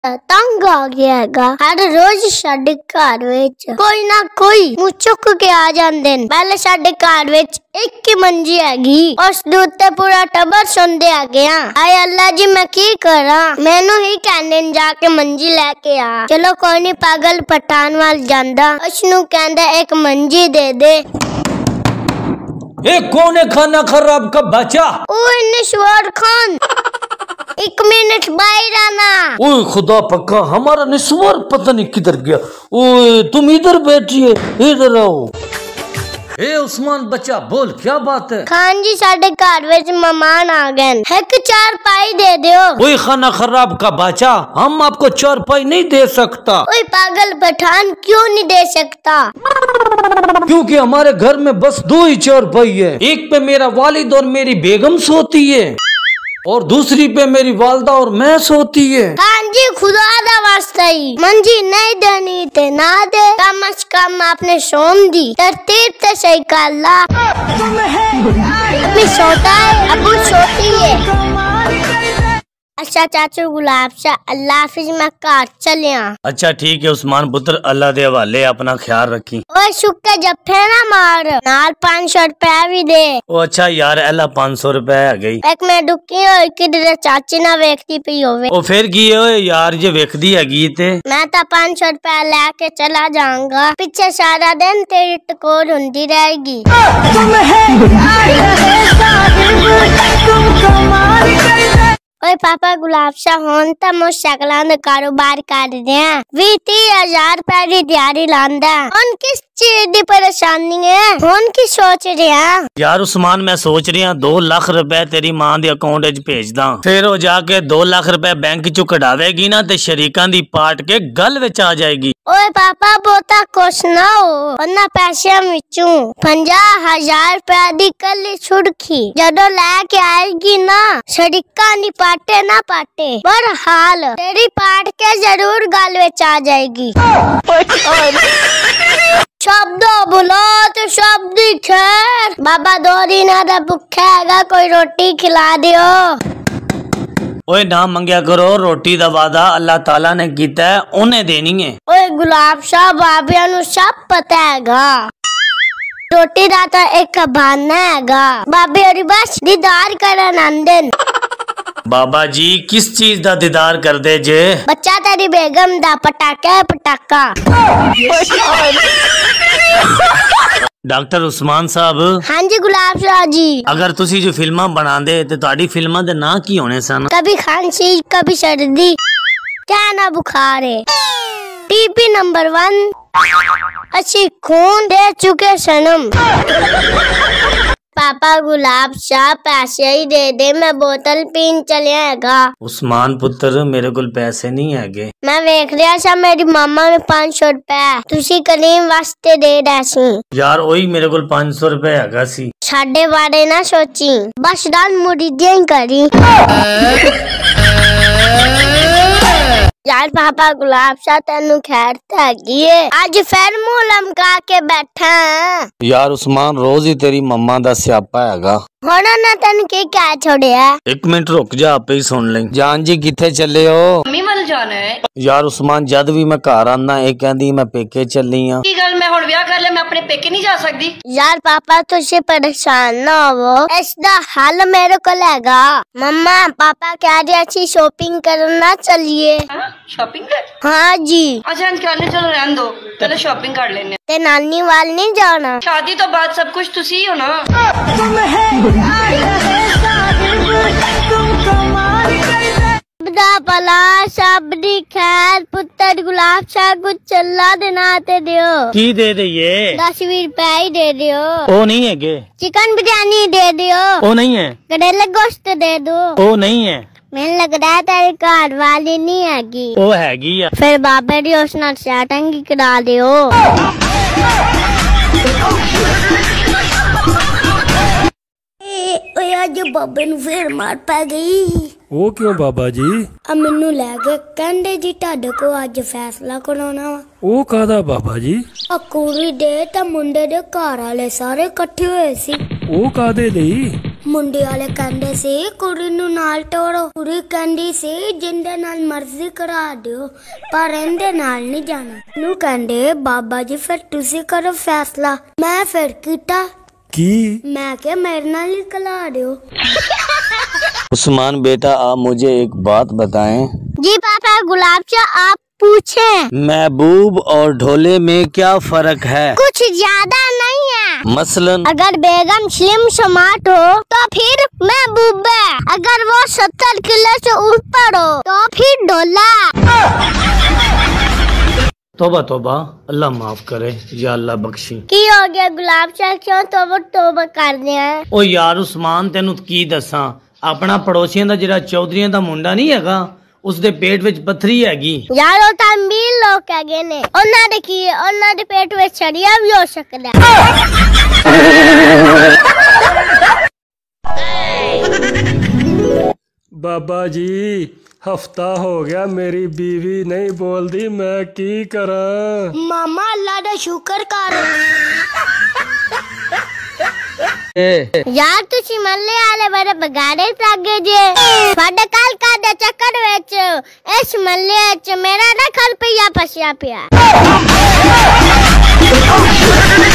तंग आ गया हैगा। हर रोज साडे घर विच कोई ना कोई मुंह चुक के आ जांदे ने। पहले साडे घर विच एक ही मंजी हैगी, उस दे उत्ते पूरा टब्बर सोंदे आ गया। आए अल्लाह जी मैं की करा, मैनू ही कहंदे ने जाके मंजी लेके आ। चलो कोई नहीं, पागल पठान वाल जांदा, उसनू कहंदा एक मंजी दे दे। ए कौन है खाना खराब का बच्चा? ओए निश्वर खान, 1 मिनट बाहर आना। ओए खुदा पक्का हमारा निस्वार पता नहीं किधर गया। ओए तुम इधर बैठिए, इधर आओ। ए उस्मान बच्चा बोल, क्या बात है? खान जी साडे घर विच मेहमान आ गए, एक चारपाई दे दियो। ओए खाना खराब का बच्चा, हम आपको चारपाई नहीं दे सकता। ओए पागल पठान, क्यों नहीं दे सकता? क्योंकि हमारे घर में बस 2 ही चारपाई है। एक पे मेरा वालिद और मेरी बेगम सोती है और दूसरी पे मेरी वालदा और मैं सोती है। खान जी खुदा दा वास्ता ही मंजी नहीं देनी ते ना दे, कम अज कम आपने सोन दी तरतीब ते सही कर ला। अभी सोता है, अबू सोती है। अच्छा चाचू गुलाब शाह, अल्लाह हाफिज, मैं घर चलिया। अच्छा ठीक है उस्मान पुत्र, अल्लाह दे हवाले, अपना ख्याल रखी। ओए शुक्र जफ्फे ना मार, नाल 500 रुपया भी दे। ओ अच्छा यार, अल्लाह 500 रुपए आ गई। एक मैं दुखी हो कि चाची ना वेखती पई होवे। ओ फिर की होए यार, जे वेखदी हैगी ते मैं तो 500 रुपया लेके चला जाऊंगा, पीछे सारा दिन तेरी टकोर हुंदी रहेगी। ओए पापा गुलाब शाह होन ता मोटरसाइकिलां दा कारोबार कर दिया, 20-30 रुपए दी दिहाड़ी लांदा। हुन किस चीज दी परेशानी है, हुन की सोच रहा? यार उस्मान मैं सोच रहा 2 लाख रुपए तेरी मां दे अकाउंट च भेज दा, फिर वो जाके 2 लाख रुपए बैंक चो कढावेगी ना ते शरीकां दी पाट के गल विच आ जाएगी। ओए पापा बहुता खुश ना हो, उन्ना पैसे विचों 50,000 रुपए दी कली छुड़खी जदों लेके आएगी ना, शरीकां दी पाटे ना पाटे पर हाल तेरी पाट के जरूर गल विच आ जाएगी। शब्द बोलो तो शब्द खैर। बाबा 2 दिन दा भुखा हैगा, कोई रोटी खिला दियो। ओए ना मंगया करो, रोटी दा वादा अल्लाह ताला ने कीता है, उन्हें देनी है। ओए गुलाब शाह बाबिया नु सब पता हैगा, रोटी दा तो एक बहाना हैगा, बाबे और बस दीदार करन आंदे। बाबा जी किस चीज दा दीदार कर दे जे? बच्चा तेरी बेगम दा पटाका पटाका। डॉक्टर उस्मान साहब। हाँ जी गुलाब शाह जी। अगर तुसी जो फिल्मा बनांदे ते तुहाडी फिल्मां दे नाम की होने सन? कभी खांसी कभी सर्दी, क्या ना बुखार है, टीपी नंबर 1, अच्छी खून दे चुके सनम। पापा गुलाब शाह पैसे ही दे दे, मैं बोतल पीन चलिएगा। उस्मान पुत्र मेरे कोल पैसे नहीं हैगे। मैं वेख लिया सा मेरी मामा ने 500 रुपए तुसी कलीम वास्ते दे दैसी। यार ओही मेरे कोल 500 रुपए हैगा सी। साडे बारे ना सोची, बस दान मुरीदियां ही करी। यार पापा गुलाब शाह तेनू खैर हैगी है, आज फिर मुंह लमका के बैठा है। यार उस्मान रोज ही तेरी मम्मा दा स्यापा हैगा। हुण ना तेन की कह छोड़िया? 1 मिनट रुक जा, आपे ही सुन लें। जान जी किथे चले हो? मम्मी वाल जाना है। यार उस्मान जद भी मैं घर आना ये कहंदी मैं पेके चली हां। की गल मैं हुण विआह कर लिया, मैं अपने पेके नहीं जा सकदी? यार पापा तुझे परेशान ना हो, इसदा हल मेरे को हैगा। मम्मा पापा कह रहे अच्छी शॉपिंग करना चलिए। शॉपिंग कर? हाँ जी। अच्छा करने चलो, रहने दो, पहले शॉपिंग कर लेने। ते नानी वाल नहीं जाना? शादी तो बाद सब कुछ तुसी ही हो ना। भला सबदी खैर, पुत्र गुलाब शाह कुछ चला देना ते दियो। की दे दइए? 10-20 रुपए ही दे दियो। ओ नहीं है गे। चिकन बिरयानी दे दियो। ओ नहीं है। करेले गोश्त दे दो। ओ नहीं है। मैंने लग रहा है तेरी घर वाली नहीं हैगी। ओ हैगी है। फिर बाबे दी उस नाल सेटिंग करा दियो। अज बाबे नु फिर मार पै गई। वो क्यों बाबा जी? अब मैनू लै गए, कहंदे जी तुहाडे को अज फैसला कराना वा। वो कादा बाबा जी? आ कुड़ी दे ते मुंडे दे घर वाले सारे इकट्ठे होए सी। वो कादे लई? ਮੁੰਡੇ ਵਾਲੇ ਕਹਿੰਦੇ ਸੀ ਕੁੜੀ ਨੂੰ ਨਾਲ ਤੋੜੋ, ਕੁੜੀ ਕਹਿੰਦੀ ਸੀ ਜਿੰਦੇ ਨਾਲ ਮਰਜ਼ੀ ਕਰਾ ਦਿਓ ਪਰ ਇਹਦੇ ਨਾਲ ਨਹੀਂ ਜਾਣਾ। ਨੂੰ ਕਹਿੰਦੇ ਬਾਬਾ ਜੀ ਫਿਰ ਤੁਸੀਂ ਕਰੋ फैसला। मैं फिर कीता की मैं क्या मेरे नाल ही कला दियो। उस्मान बेटा आप मुझे एक बात बताएं। जी पापा गुलाब चाह आप पूछें। महबूब और ढोले में क्या फर्क है? कुछ ज्यादा नहीं है। मसलन अगर बेगम स्लिम स्मार्ट हो तो फिर महबूब है, अगर वो 70 किलो से ऊपर हो तो फिर ढोला। तोबा तोबा, अल्लाह माफ करे या अल्लाह बख्शी। की हो गया गुलाब चाह, क्यों तोबा कर दिया? ओ यार उस्मान तेनू की दसा, अपना पड़ोसियों का जिहड़ा चौधरियों का मुंडा नहीं हैगा उसदे पेट विच पत्थरी हैगी। यार वो तो अमीर लोग हैगे ने, उन्हां दे की उन्हां दे पेट विच छड़िया भी हो सकदा बाबा जी हफ्ता हो गया मेरी बीवी नहीं बोलती, मैं की करा? मामा अल्लाह दा शुक्र कर। यार तुसी मल्ले आले बड़े बगाड़े सागे जे साडे कल का दे चक्कर विच इस मल्ले च मेरा ना खल पिया फसिया पिया।